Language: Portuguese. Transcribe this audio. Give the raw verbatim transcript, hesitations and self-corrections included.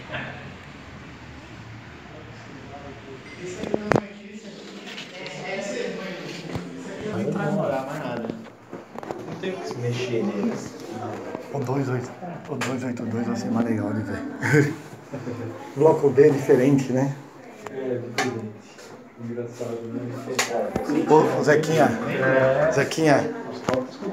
Não vai demorar mais nada. Não tem o que se mexer neles. O dois oito dois vai ser mais legal de ver. O bloco D é diferente, né? É, diferente. Engraçado, né? Ô, Zequinha, É. Zequinha,